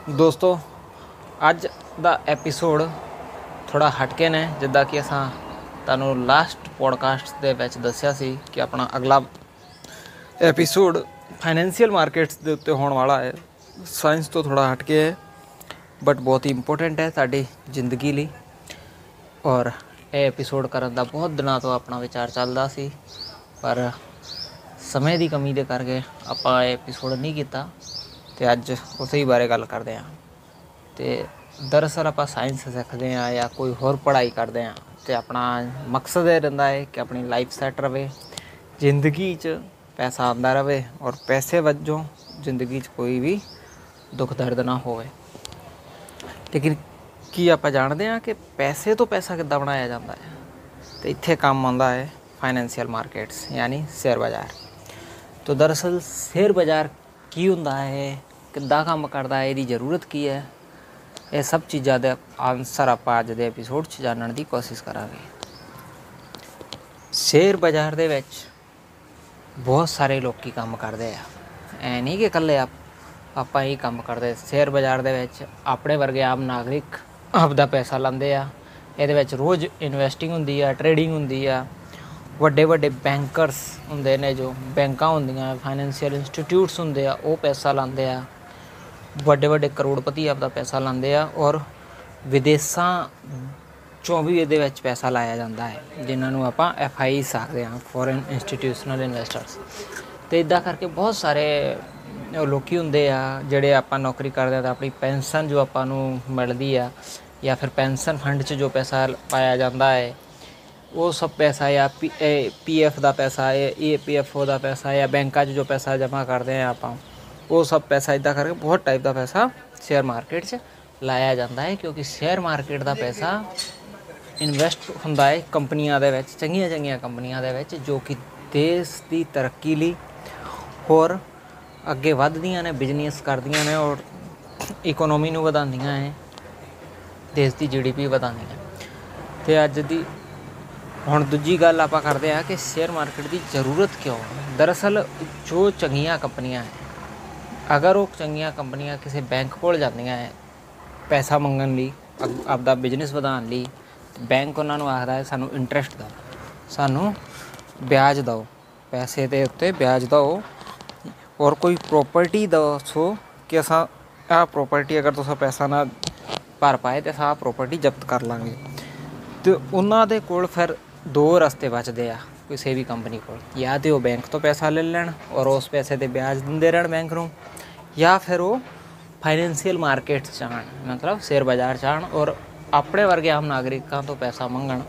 दोस्तों अज दा एपीसोड थोड़ा हटके ने जिद्दां कि असां तुहानूं लास्ट पॉडकास्ट दे विच दस्सिया सी कि अपना अगला एपीसोड फाइनैंशियल मार्केट्स दे उत्ते होने वाला है। साइंस तो थोड़ा हटके है बट बहुत ही इंपोर्टेंट है साडी जिंदगी लई। और ये एपीसोड करन दा बहुत दिनों तो अपना विचार चलदा सी पर समय की कमी दे करके आपां एपीसोड नहीं कीता ते अज उसे बारे गल करते हैं। तो दरअसल आप साइंस सीखते हैं या कोई होर पढ़ाई करते हैं तो अपना मकसद ये रहिंदा है कि अपनी लाइफ सैट रहे, जिंदगी च पैसा आंदा रहे और पैसे वजों जिंदगी च कोई भी दुख दर्द ना होवे। लेकिन की आप जानते हैं कि पैसे तो पैसा किद्दां बनाया जाता है, तो इत्थे काम आंदा है फाइनैंशियल मार्केट्स यानी शेयर बाज़ार। तो दरअसल शेयर बाज़ार की हुंदा है, किद्दां काम करदा है, इहदी जरूरत की है, ये सब चीज़ां दे आंसर आप अज दे एपीसोड च जानने की कोशिश करांगे। शेयर बाज़ार दे विच बहुत सारे लोग काम करते हैं, ऐ नहीं कि कल्ले आपां ही काम करते। शेयर बाज़ार दे विच अपने वर्गे आम नागरिक आपदा पैसा लांदे आ, इहदे विच रोज़ इन्वेस्टिंग हुंदी आ, ट्रेडिंग हुंदी आ। वड्डे वड्डे बैंकरस हुंदे ने, जो बैंकां हुंदियां, फाइनैंशियल इंस्टीट्यूट्स हुंदे आ, वो पैसा लांदे आ। वड्डे वड्डे करोड़पति आपदा पैसा लांदे आ और विदेशां चों भी इहदे विच पैसा लाया जांदा है, जिन्हां नूं आपां FIs आखदे आ, फॉरेन इंस्टीट्यूशनल इन्वेस्टर्स। ते इदां करके बहुत सारे लोकी हुंदे आ जिहड़े आपां नौकरी करदे आ, अपनी पेंशन जो आपां नूं मिलदी आ या फिर पेंशन फंड च जो पैसा पाया जांदा है, वो सब पैसा या PF का पैसा है, EPFO का पैसा या बैंकों जो पैसा जमा करते हैं आप, वो सब पैसा इदा करके बहुत टाइप का पैसा शेयर मार्केट से लाया जाता है। क्योंकि शेयर मार्केट का पैसा इन्वेस्ट होंदा है कंपनियां दे विच, चंगियां चंगियां कंपनियां दे विच, जो कि देश की तरक्की लई होर अगे वधदियां ने, बिजनेस करदियां ने और इकोनॉमी नूं वधांदियां हैं, देश की GDP वधांदियां। ते अज दी हुण दूजी गल आपां करदे आ कि शेयर मार्केट की जरूरत क्यों है। दरअसल जो चंगियां कंपनियां हैं, अगर वो चंगियां कंपनियां किसी बैंक कोल जांदियां है पैसा मंगण लई, आपदा बिजनेस वधाउण लई, बैंक उन्हां नूं आखदा है सानूं इंटरस्ट दो, सानूं ब्याज दो, पैसे दे उत्ते ब्याज दो और कोई प्रॉपर्टी दसो कि असां आ प्रॉपर्टी अगर तुसां पैसा ना भर पाए तो असां प्रॉपर्टी जब्त कर लांगे। तो उन्हां दे कोल फिर दो रस्ते बचते आ किसी भी कंपनी को, या तो वो बैंक तो पैसा ले लैन और उस पैसे ते ब्याज दिंदे रहन बैंक नूं, या फिर वो फाइनैंशियल मार्केट चाहन, मतलब शेयर बाज़ार चाहन और अपने वर्गे आम नागरिकों तो पैसा मंगण।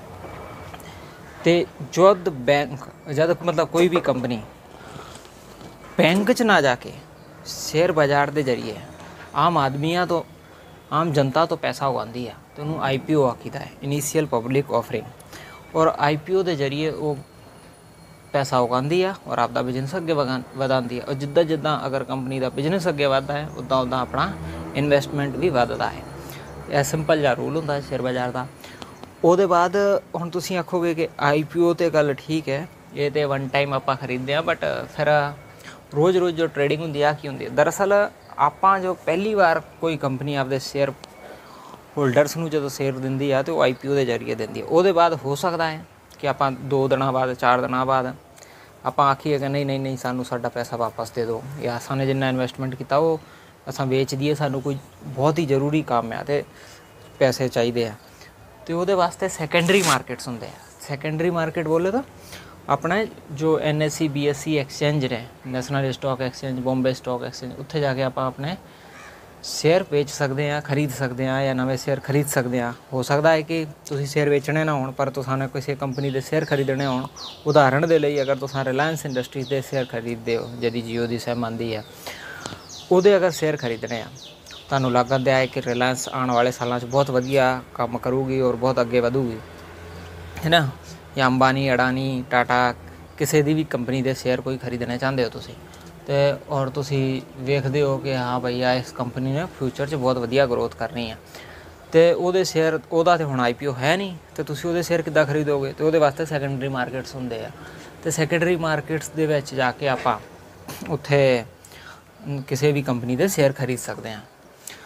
तो जद मतलब कोई भी कंपनी बैंक च ना जाके शेयर बाज़ार के जरिए आम आदमियां तो, आम जनता तो पैसा उगांदी है, तो उन्होंने IPO आखीदा है, इनीशियल पब्लिक ऑफरिंग। और IPO के जरिए वो पैसा उगांदी है और आपका बिजनेस अगे वधांदी है। और जिद्दां जिद्दां अगर कंपनी का बिजनेस अगे वधदा है उद्दां उद्दां अपना इन्वेस्टमेंट भी वधदा है। यह सिंपल जिहा रूल हुंदा है शेयर बाज़ार का। उसदे बाद हुण तुसीं आखोगे कि IPO तो गल ठीक है, ये तो वन टाइम आपां खरीदते हैं, बट फिर रोज़ रोज़ जो ट्रेडिंग हुंदी है की हुंदी है। दरअसल आपां जो पहली बार कोई कंपनी आपदे शेयर होल्डरस नूं जो शेयर दिंदी है तो IPO के जरिए दिंदी है। उसदे बाद हो सकता है कि आपां 2 दिनों बाद, 4 दिनों बाद आपां आखीए कि नहीं नहीं नहीं सानूं साडा पैसा वापस दे दो, या असां जिन्ना इन्वेस्टमेंट किया वो असां बेच दिए, सानूं कोई बहुत ही जरूरी काम है तो पैसे चाहिए। तो वो वास्ते सैकेंडरी मार्केट्स होंगे। सैकेंडरी मार्केट बोले तो अपना जो NSE BSE एक्सचेंज ने, National Stock Exchange, Bombay Stock Exchange, उत्थे जाके आप अपने शेयर बेच सकते हैं, खरीद सकते हैं या नवे शेयर खरीद सकते हैं। हो सकता है कि तुसीं शेयर बेचने ना हो पर तुसां किसी कंपनी के शेयर खरीदने हो। उदाहरण के लिए अगर तुसां रिलायंस इंडस्ट्रीज के शेयर खरीदते हो, जिहदी जियो की सिम आंदी है, उहदे अगर शेयर खरीदने आ, तुहानूं लगदा है कि रिलायंस आने वाले सालों बहुत वधिया काम करूगी और बहुत अगे वधूगी, है ना। या अंबानी, अडानी, टाटा, किसी भी कंपनी के शेयर कोई खरीदने चाहते हो तुसीं, तो और तुसी वेखदे हो कि हाँ भैया इस कंपनी ने फ्यूचर च बहुत वधिया ग्रोथ करनी है, तो वो शेयर वह तो हुण IPO है नहीं, तो तुसी वो शेयर किद्दां खरीदोगे। तो वो वास्ते सैकेंडरी मार्केट्स होंदे आ। तो सैकेंडरी मार्केट्स दे विच जाके आपां उत्थे किसी भी कंपनी के शेयर खरीद सकते हैं।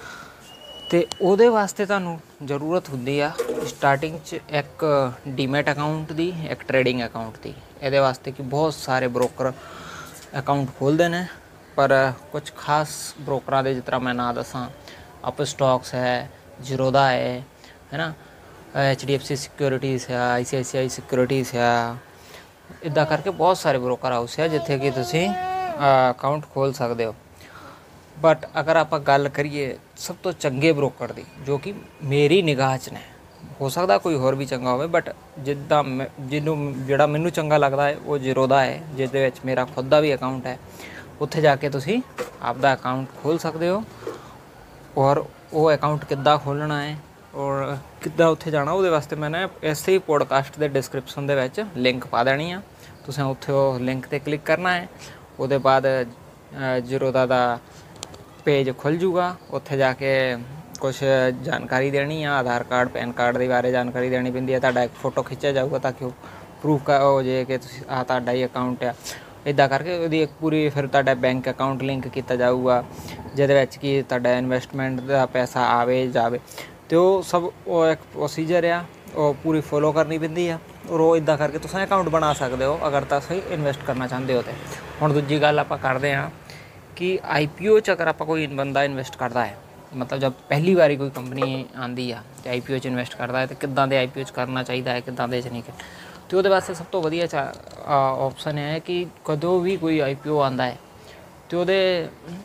ਤੇ ਉਹਦੇ ਵਾਸਤੇ ਤੁਹਾਨੂੰ ਜ਼ਰੂਰਤ ਹੁੰਦੀ ਆ ਸਟਾਰਟਿੰਗ 'ਚ ਇੱਕ ਡੀਮੈਟ ਅਕਾਊਂਟ ਦੀ, ਇੱਕ ਟ੍ਰੇਡਿੰਗ ਅਕਾਊਂਟ ਦੀ। ਇਹਦੇ ਵਾਸਤੇ ਕਿ ਬਹੁਤ ਸਾਰੇ ਬ੍ਰੋਕਰ ਅਕਾਊਂਟ ਖੋਲ੍ਹਦੇ ਨੇ, ਪਰ ਕੁਝ ਖਾਸ ਬ੍ਰੋਕਰਾਂ ਦੇ ਜਿਸ ਤਰ੍ਹਾਂ ਮੈਂ ਨਾਂ ਦੱਸਾਂ, ਅਪ ਸਟਾਕਸ ਹੈ, ਜ਼ੀਰੋਦਾ ਹੈ ਨਾ, HDFC ਸਿਕਿਉਰਿਟੀਜ਼ ਆ, ICICI ਸਿਕਿਉਰਿਟੀਜ਼ ਆ, ਇੱਦਾਂ ਕਰਕੇ ਬਹੁਤ ਸਾਰੇ ਬ੍ਰੋਕਰ ਹਾਊਸ ਆ ਜਿੱਥੇ ਕਿ ਤੁਸੀਂ ਅਕਾਊਂਟ ਖੋਲ੍ਹ ਸਕਦੇ ਹੋ। ਬਟ ਅਗਰ ਆਪਾਂ ਗੱਲ ਕਰੀਏ ਸਭ ਤੋਂ ਚੰਗੇ ਬ੍ਰੋਕਰ ਦੀ, ਜੋ ਕਿ ਮੇਰੀ ਨਿਗਾਹ 'ਚ ਨੇ, ਹੋ ਸਕਦਾ ਕੋਈ ਹੋਰ ਵੀ ਚੰਗਾ ਹੋਵੇ, ਬਟ ਜਿੱਦਾਂ ਜਿਹੜਾ ਮੈਨੂੰ ਚੰਗਾ ਲੱਗਦਾ ਹੈ ਉਹ ਜ਼ੀਰੋਦਾ ਹੈ, ਜਿਸ ਦੇ ਵਿੱਚ ਮੇਰਾ ਖੁਦ ਦਾ ਵੀ ਅਕਾਊਂਟ ਹੈ। ਉੱਥੇ ਜਾ ਕੇ ਤੁਸੀਂ ਆਪਦਾ ਅਕਾਊਂਟ ਖੋਲ੍ਹ ਸਕਦੇ ਹੋ। ਔਰ ਉਹ ਅਕਾਊਂਟ ਕਿੱਦਾਂ ਖੋਲ੍ਹਣਾ ਹੈ ਔਰ ਕਿੱਦਾਂ ਉੱਥੇ ਜਾਣਾ, ਉਹਦੇ ਵਾਸਤੇ ਮੈਂ ਨਾ ਇਸੇ ਹੀ ਪੋਡਕਾਸਟ ਦੇ ਡਿਸਕ੍ਰਿਪਸ਼ਨ ਦੇ ਵਿੱਚ ਲਿੰਕ ਪਾ ਦੇਣੀ ਆ। ਤੁਸੀਂ ਉੱਥੇ ਉਹ ਲਿੰਕ 'ਤੇ ਕਲਿੱਕ ਕਰਨਾ ਹੈ। ਉਹਦੇ ਬਾਅਦ ਜ਼ੀਰੋਦਾ ਦਾ ਪੇਜ ਖੁੱਲ੍ਹ ਜੂਗਾ। ਉੱਥੇ ਜਾ ਕੇ ਕੁਛ ਜਾਣਕਾਰੀ ਦੇਣੀ ਆ, ਆਧਾਰ ਕਾਰਡ, ਪੈਨ ਕਾਰਡ ਦੇ ਬਾਰੇ ਜਾਣਕਾਰੀ ਦੇਣੀ ਪੈਂਦੀ ਹੈ। ਤੁਹਾਡਾ ਇੱਕ ਫੋਟੋ ਖਿੱਚਿਆ ਜਾਊਗਾ ਤਾਂ ਕਿ ਉਹ ਪ੍ਰੂਫ ਹੋ ਜੇ ਕਿ ਤੁਸੀਂ ਤੁਹਾਡਾ ਹੀ ਅਕਾਊਂਟ ਆ। ਇੱਦਾਂ ਕਰਕੇ ਉਹਦੀ ਇੱਕ ਪੂਰੀ ਫਿਰ ਤੁਹਾਡਾ ਬੈਂਕ ਅਕਾਊਂਟ ਲਿੰਕ ਕੀਤਾ ਜਾਊਗਾ, ਜਿਹਦੇ ਵਿੱਚ ਕਿ ਤੁਹਾਡਾ ਇਨਵੈਸਟਮੈਂਟ ਦਾ ਪੈਸਾ ਆਵੇ ਜਾਵੇ। ਅਤੇ ਉਹ ਸਭ ਉਹ ਇੱਕ ਪ੍ਰੋਸੀਜਰ ਆ, ਉਹ ਪੂਰੀ ਫੋਲੋ ਕਰਨੀ ਪੈਂਦੀ ਆ। ਔਰ ਉਹ ਇੱਦਾਂ ਕਰਕੇ ਤੁਸੀਂ ਅਕਾਊਂਟ ਬਣਾ ਸਕਦੇ ਹੋ ਅਗਰ ਤੁਸੀਂ ਇਨਵੈਸਟ ਕਰਨਾ ਚਾਹੁੰਦੇ ਹੋ। ਤਾਂ ਹੁਣ ਦੂਜੀ ਗੱਲ ਆਪਾਂ ਕਰਦੇ ਹਾਂ ਕਿ IPO 'ਚ ਅਗਰ ਆਪਾਂ ਕੋਈ ਬੰਦਾ ਇਨਵੈਸਟ ਕਰਦਾ ਹੈ, ਮਤਲਬ ਜਦ ਪਹਿਲੀ ਵਾਰੀ ਕੋਈ ਕੰਪਨੀ ਆਉਂਦੀ ਆ ਅਤੇ IPO 'ਚ ਇਨਵੈਸਟ ਕਰਦਾ ਹੈ, ਅਤੇ ਕਿੱਦਾਂ ਦੇ IPO 'ਚ ਕਰਨਾ ਚਾਹੀਦਾ ਹੈ, ਕਿੱਦਾਂ ਦੇ 'ਚ ਨਹੀਂ। ਅਤੇ ਉਹਦੇ ਵਾਸਤੇ ਸਭ ਤੋਂ ਵਧੀਆ ਆਪਸ਼ਨ ਹੈ ਕਿ ਕਦੋਂ ਵੀ ਕੋਈ IPO ਆਉਂਦਾ ਹੈ ਅਤੇ ਉਹਦੇ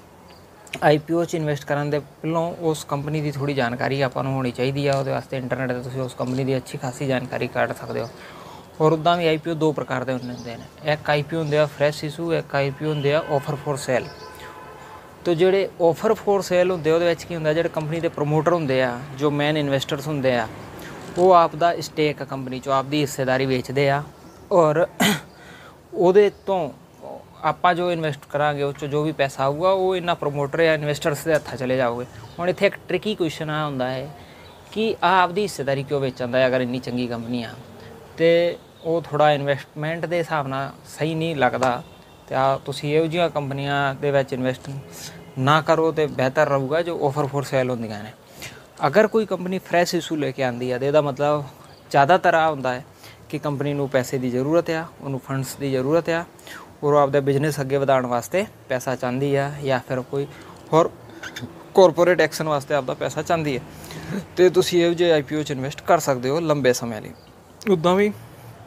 IPO 'ਚ ਇਨਵੈਸਟ ਕਰਨ ਦੇ ਪਹਿਲਾਂ ਉਸ ਕੰਪਨੀ ਦੀ ਥੋੜ੍ਹੀ ਜਾਣਕਾਰੀ ਆਪਾਂ ਨੂੰ ਹੋਣੀ ਚਾਹੀਦੀ ਆ। ਉਹਦੇ ਵਾਸਤੇ ਇੰਟਰਨੈਟ 'ਤੇ ਤੁਸੀਂ ਉਸ ਕੰਪਨੀ ਦੀ ਅੱਛੀ ਖਾਸੀ ਜਾਣਕਾਰੀ ਕੱਢ ਸਕਦੇ ਹੋ। ਔਰ ਉੱਦਾਂ ਵੀ IPO ਦੋ ਪ੍ਰਕਾਰ ਦੇ ਹੁੰਦੇ ਨੇ। ਇੱਕ IPO ਹੁੰਦੇ ਆ ਫਰੈਸ਼ ਇਸ਼ੂ, ਇੱਕ IPO ਹੁੰਦੇ ਆ ਆਫਰ ਫੋਰ ਸੇਲ। ਅਤੇ ਜਿਹੜੇ ਆਫਰ ਫੋਰ ਸੇਲ ਹੁੰਦੇ ਉਹਦੇ ਵਿੱਚ ਕੀ ਹੁੰਦਾ, ਜਿਹੜੇ ਕੰਪਨੀ ਦੇ ਪ੍ਰਮੋਟਰ ਹੁੰਦੇ ਆ, ਜੋ ਮੇਨ ਇਨਵੈਸਟਰਸ ਹੁੰਦੇ ਆ, ਉਹ ਆਪ ਦਾ ਸਟੇਕ ਕੰਪਨੀ 'ਚੋਂ ਆਪਦੀ ਹਿੱਸੇਦਾਰੀ ਵੇਚਦੇ ਆ। ਔਰ ਉਹਦੇ ਤੋਂ ਆਪਾਂ ਜੋ ਇਨਵੈਸਟ ਕਰਾਂਗੇ ਉਹ 'ਚੋਂ ਜੋ ਵੀ ਪੈਸਾ ਆਊਗਾ ਉਹ ਇਹਨਾਂ ਪ੍ਰਮੋਟਰ ਜਾਂ ਇਨਵੈਸਟਰਸ ਦੇ ਹੱਥਾਂ ਚਲੇ ਜਾਓਗੇ। ਹੁਣ ਇੱਥੇ ਇੱਕ ਟ੍ਰਿਕੀ ਕੁਐਸਚਨ ਆ ਹੁੰਦਾ ਹੈ ਕਿ ਆਪਦੀ ਹਿੱਸੇਦਾਰੀ ਕਿਉਂ ਵੇਚਣ ਦਾ ਅਗਰ ਇੰਨੀ ਚੰਗੀ ਕੰਪਨੀ ਆ, ਅਤੇ ਉਹ ਥੋੜ੍ਹਾ ਇਨਵੈਸਟਮੈਂਟ ਦੇ ਹਿਸਾਬ ਨਾਲ ਸਹੀ ਨਹੀਂ ਲੱਗਦਾ। ਅਤੇ ਤੁਸੀਂ ਇਹੋ ਜਿਹੀਆਂ ਕੰਪਨੀਆਂ ਦੇ ਵਿੱਚ ਇਨਵੈਸਟ ਨਾ ਕਰੋ ਅਤੇ ਬਿਹਤਰ ਰਹੂਗਾ ਜੋ ਆਫਰ ਫੋਰ ਸੇਲ ਹੁੰਦੀਆਂ ਨੇ। ਅਗਰ ਕੋਈ ਕੰਪਨੀ ਫਰੈਸ਼ ਇਸ਼ੂ ਲੈ ਕੇ ਆਉਂਦੀ ਹੈ ਤਾਂ ਇਹਦਾ ਮਤਲਬ ਜ਼ਿਆਦਾਤਰ ਆ ਹੁੰਦਾ ਹੈ ਕਿ ਕੰਪਨੀ ਨੂੰ ਪੈਸੇ ਦੀ ਜ਼ਰੂਰਤ ਆ, ਉਹਨੂੰ ਫੰਡਸ ਦੀ ਜ਼ਰੂਰਤ ਆ, ਔਰ ਉਹ ਆਪਦਾ ਬਿਜ਼ਨਸ ਅੱਗੇ ਵਧਾਉਣ ਵਾਸਤੇ ਪੈਸਾ ਚਾਹੁੰਦੀ ਆ, ਜਾਂ ਫਿਰ ਕੋਈ ਹੋਰ ਕਾਰਪੋਰੇਟ ਐਕਸ਼ਨ ਵਾਸਤੇ ਆਪਦਾ ਪੈਸਾ ਚਾਹੁੰਦੀ ਹੈ। ਅਤੇ ਤੁਸੀਂ ਇਹੋ ਜਿਹੇ IPO 'ਚ ਇਨਵੈਸਟ ਕਰ ਸਕਦੇ ਹੋ ਲੰਬੇ ਸਮੇਂ ਲਈ। ਉੱਦਾਂ ਵੀ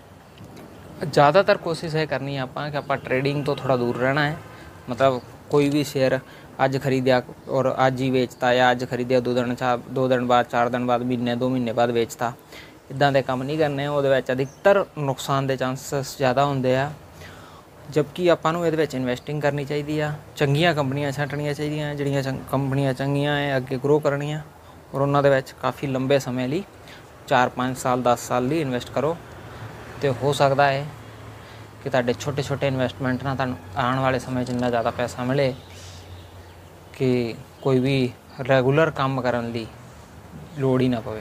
ਜ਼ਿਆਦਾਤਰ ਕੋਸ਼ਿਸ਼ ਇਹ ਕਰਨੀ ਹੈ ਆਪਾਂ ਕਿ ਆਪਾਂ ਟ੍ਰੇਡਿੰਗ ਤੋਂ ਥੋੜ੍ਹਾ ਦੂਰ ਰਹਿਣਾ ਹੈ। ਮਤਲਬ ਕੋਈ ਵੀ ਸ਼ੇਅਰ ਅੱਜ ਖਰੀਦਿਆ ਔਰ ਅੱਜ ਹੀ ਵੇਚਤਾ, ਜਾਂ ਅੱਜ ਖਰੀਦਿਆ 2 ਦਿਨ ਬਾਅਦ, 4 ਦਿਨ ਬਾਅਦ, ਮਹੀਨੇ 2 ਮਹੀਨੇ ਬਾਅਦ ਵੇਚਤਾ, ਇੱਦਾਂ ਦੇ ਕੰਮ ਨਹੀਂ ਕਰਨੇ। ਉਹਦੇ ਵਿੱਚ ਅਧਿਕਤਰ ਨੁਕਸਾਨ ਦੇ ਚਾਂਸਸ ਜ਼ਿਆਦਾ ਹੁੰਦੇ ਆ। ਜਦਕਿ ਆਪਾਂ ਨੂੰ ਇਹਦੇ ਵਿੱਚ ਇਨਵੈਸਟਿੰਗ ਕਰਨੀ ਚਾਹੀਦੀ ਆ, ਚੰਗੀਆਂ ਕੰਪਨੀਆਂ ਛਾਂਟਣੀਆਂ ਚਾਹੀਦੀਆਂ, ਜਿਹੜੀਆਂ ਕੰਪਨੀਆਂ ਚੰਗੀਆਂ ਹੈ ਅੱਗੇ ਗਰੋ ਕਰਨੀਆਂ, ਔਰ ਉਹਨਾਂ ਦੇ ਵਿੱਚ ਕਾਫੀ ਲੰਬੇ ਸਮੇਂ ਲਈ 4-5 ਸਾਲ 10 ਸਾਲ ਲਈ ਇਨਵੈਸਟ ਕਰੋ। ਅਤੇ ਹੋ ਸਕਦਾ ਹੈ ਕਿ ਤੁਹਾਡੇ ਛੋਟੇ ਛੋਟੇ ਇਨਵੈਸਟਮੈਂਟ ਨਾਲ ਤੁਹਾਨੂੰ ਆਉਣ ਵਾਲੇ ਸਮੇਂ 'ਚ ਇੰਨਾ ਜ਼ਿਆਦਾ ਪੈਸਾ ਮਿਲੇ ਕਿ ਕੋਈ ਵੀ ਰੈਗੂਲਰ ਕੰਮ ਕਰਨ ਦੀ ਲੋੜ ਹੀ ਨਾ ਪਵੇ।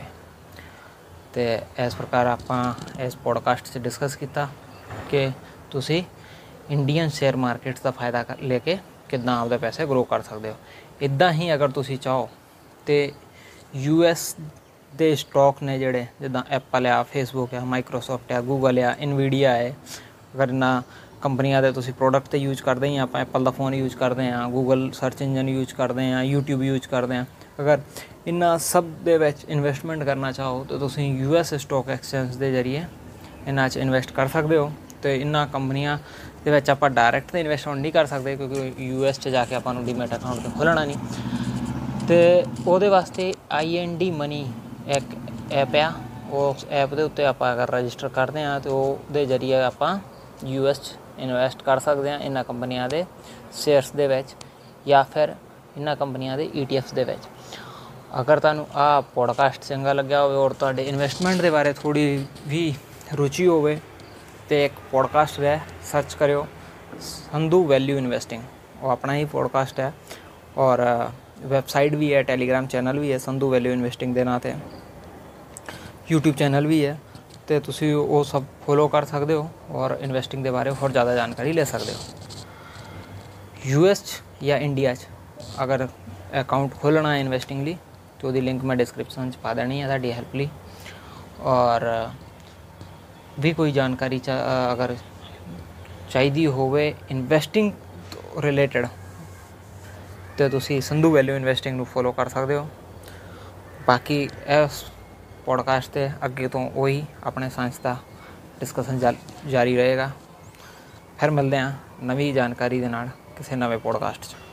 ਅਤੇ ਇਸ ਪ੍ਰਕਾਰ ਆਪਾਂ ਇਸ ਪੋਡਕਾਸਟ 'ਚ ਡਿਸਕਸ ਕੀਤਾ ਕਿ ਤੁਸੀਂ ਇੰਡੀਅਨ ਸ਼ੇਅਰ ਮਾਰਕੀਟਸ ਦਾ ਫਾਇਦਾ ਲੈ ਕੇ ਕਿੱਦਾਂ ਆਪਦੇ ਪੈਸੇ ਗਰੋ ਕਰ ਸਕਦੇ ਹੋ। ਇੱਦਾਂ ਹੀ ਅਗਰ ਤੁਸੀਂ ਚਾਹੋ ਤਾਂ US ਦੇ ਸਟਾਕ ਨੇ ਜਿਹੜੇ, ਜਿੱਦਾਂ ਐਪਲ ਆ, ਫੇਸਬੁੱਕ ਆ, ਮਾਈਕਰੋਸੋਫਟ ਆ, ਗੂਗਲ ਆ, ਇਨਵੀਡੀਆ ਹੈ, ਅਗਰ ਇਹਨਾਂ ਕੰਪਨੀਆਂ ਦੇ ਤੁਸੀਂ ਪ੍ਰੋਡਕਟ ਤਾਂ ਯੂਜ ਕਰਦੇ ਹੀ, ਆਪਾਂ ਐਪਲ ਦਾ ਫੋਨ ਯੂਜ ਕਰਦੇ ਹਾਂ, ਗੂਗਲ ਸਰਚ ਇੰਜਨ ਯੂਜ ਕਰਦੇ ਹਾਂ, YouTube ਯੂਜ ਕਰਦੇ ਹਾਂ, ਅਗਰ ਇਹਨਾਂ ਸਭ ਦੇ ਵਿੱਚ ਇਨਵੈਸਟਮੈਂਟ ਕਰਨਾ ਚਾਹੋ ਤਾਂ ਤੁਸੀਂ US ਸਟਾਕ ਐਕਸਚੇਂਜ ਦੇ ਜ਼ਰੀਏ ਇਹਨਾਂ 'ਚ ਇਨਵੈਸਟ ਕਰ ਸਕਦੇ ਹੋ। ਅਤੇ ਇਹਨਾਂ ਕੰਪਨੀਆਂ ਦੇ ਵਿੱਚ ਆਪਾਂ ਡਾਇਰੈਕਟ ਤਾਂ ਇਨਵੈਸਟਮੈਂਟ ਨਹੀਂ ਕਰ ਸਕਦੇ, ਕਿਉਂਕਿ US 'ਚ ਜਾ ਕੇ ਆਪਾਂ ਨੂੰ ਡੀਮੈਟ ਅਕਾਊਂਟ ਤਾਂ ਖੋਲ੍ਹਣਾ ਨਹੀਂ। ਅਤੇ ਉਹਦੇ ਵਾਸਤੇ IND ਮਨੀ ਇੱਕ ਐਪ ਆ, ਉਸ ਐਪ ਦੇ ਉੱਤੇ ਆਪਾਂ ਅਗਰ ਰਜਿਸਟਰ ਕਰਦੇ ਹਾਂ ਤਾਂ ਉਹਦੇ ਜ਼ਰੀਏ ਆਪਾਂ US 'ਚ ਇਨਵੈਸਟ ਕਰ ਸਕਦੇ ਹਾਂ ਇਹਨਾਂ ਕੰਪਨੀਆਂ ਦੇ ਸ਼ੇਅਰਸ ਦੇ ਵਿੱਚ, ਜਾਂ ਫਿਰ ਇਹਨਾਂ ਕੰਪਨੀਆਂ ਦੇ ETFs ਦੇ ਵਿੱਚ। ਅਗਰ ਤੁਹਾਨੂੰ ਆਹ ਪੋਡਕਾਸਟ ਚੰਗਾ ਲੱਗਿਆ ਹੋਵੇ ਔਰ ਤੁਹਾਡੇ ਇਨਵੈਸਟਮੈਂਟ ਦੇ ਬਾਰੇ ਥੋੜ੍ਹੀ ਵੀ ਰੁਚੀ ਹੋਵੇ ਤਾਂ ਇੱਕ ਪੋਡਕਾਸਟ ਹੈ, ਸਰਚ ਕਰਿਓ ਸੰਧੂ ਵੈਲਿਊ ਇਨਵੈਸਟਿੰਗ, ਉਹ ਆਪਣਾ ਹੀ ਪੋਡਕਾਸਟ ਹੈ। ਔਰ ਵੈਬਸਾਈਟ ਵੀ ਹੈ, ਟੈਲੀਗ੍ਰਾਮ ਚੈਨਲ ਵੀ ਹੈ ਸੰਧੂ ਵੈਲਿਊ ਇਨਵੈਸਟਿੰਗ ਦੇ ਨਾਂ 'ਤੇ, YouTube ਚੈਨਲ ਵੀ ਹੈ, ਅਤੇ ਤੁਸੀਂ ਉਹ ਸਭ ਫੋਲੋ ਕਰ ਸਕਦੇ ਹੋ ਔਰ ਇਨਵੈਸਟਿੰਗ ਦੇ ਬਾਰੇ ਹੋਰ ਜ਼ਿਆਦਾ ਜਾਣਕਾਰੀ ਲੈ ਸਕਦੇ ਹੋ। US 'ਚ ਜਾਂ ਇੰਡੀਆ 'ਚ ਅਗਰ ਅਕਾਊਂਟ ਖੋਲ੍ਹਣਾ ਹੈ ਇਨਵੈਸਟਿੰਗ ਲਈ तो ਉਹਦੀ ਲਿੰਕ ਮੈਂ ਡਿਸਕ੍ਰਿਪਸ਼ਨ 'ਚ ਪਾ ਦੇਣੀ ਹੈ ਤੁਹਾਡੀ ਹੈਲਪ ਲਈ। ਔਰ ਵੀ ਕੋਈ ਜਾਣਕਾਰੀ ਅਗਰ ਚਾਹੀਦੀ ਹੋਵੇ ਇਨਵੈਸਟਿੰਗ ਰਿਲੇਟਡ ਤੇ ਤੁਸੀਂ ਸੰਧੂ ਵੈਲਿਊ ਇਨਵੈਸਟਿੰਗ ਨੂੰ ਫੋਲੋ ਕਰ ਸਕਦੇ ਹੋ। ਬਾਕੀ ਇਸ ਪੋਡਕਾਸਟ 'ਤੇ ਅੱਗੇ ਤੋਂ ਉਹੀ ਆਪਣੇ ਸਾਇੰਸ ਦਾ ਡਿਸਕਸ਼ਨ ਜਾਰੀ ਰਹੇਗਾ। ਫਿਰ ਮਿਲਦੇ ਹਾਂ ਨਵੀਂ ਜਾਣਕਾਰੀ ਦੇ ਨਾਲ ਕਿਸੇ ਨਵੇਂ ਪੋਡਕਾਸਟ 'ਚ।